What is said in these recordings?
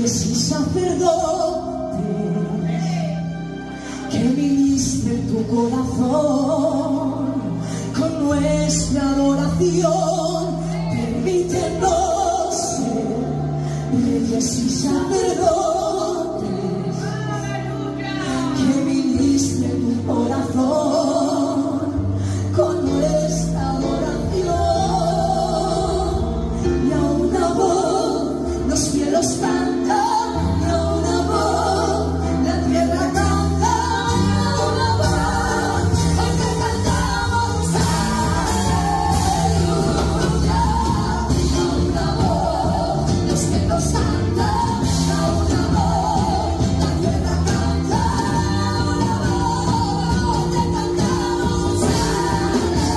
reyes y sacerdotes que viniste en tu corazón con nuestra adoración, permítenos ser reyes y sacerdotes que viniste en tu corazón con nuestra adoración. Y a una voz los cielos cantan, y a una voz la tierra canta, y a una voz hoy te cantamos aleluya. Y a una voz los cielos cantan, y a una voz la tierra canta, y a una voz te cantamos aleluya.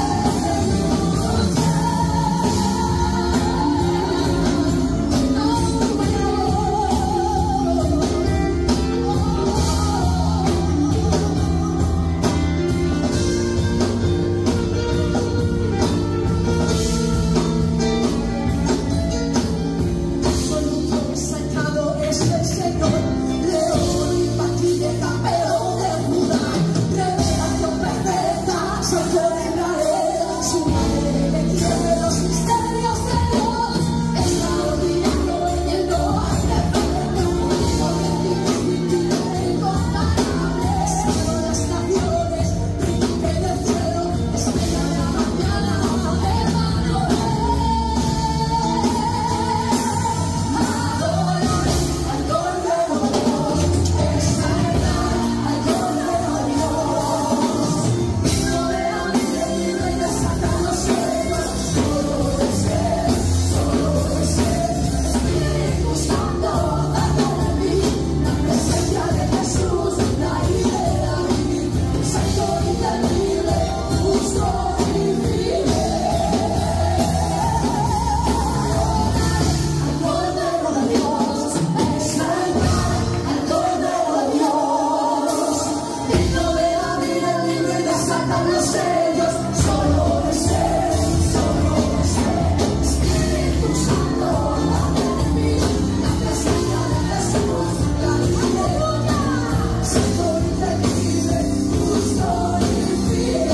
Absoluto exaltado es el Señor, león imbatible, campeón de Judá, revelación perfecta, santo de Israel, su madre le tiene los misterios de Dios, extraordinario en el no hay referente, único e incomparable, cielo de las naciones, príncipe del cielo, estrella de la mañana, Emanuel. Al Cordero, exaltar al Cordero Dios, digno de la vida y rey de sacar los cielos, solo deseo, Espíritu Santo, dando de mí, la presencia de Jesús, la idea de vivir, santo y temible, justo y fiel. Al Cordero de Dios, exaltar al Cordero de Dios, digno de la vida libre y de sacar los sellos, solo deseo, Espíritu Santo, dando de mí, la presencia de Jesús, la aleluya, santo y temible, justo y fiel.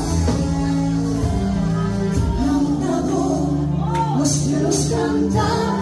A una voz los cielos cantan,